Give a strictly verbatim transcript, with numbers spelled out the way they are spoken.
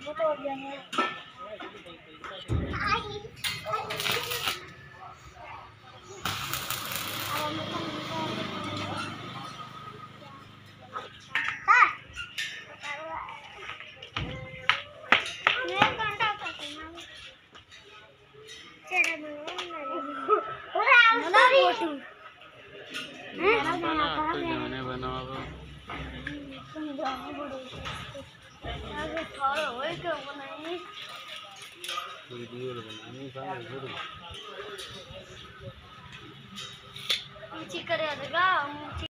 वो तो हो गया है। वीडियो बनानी करे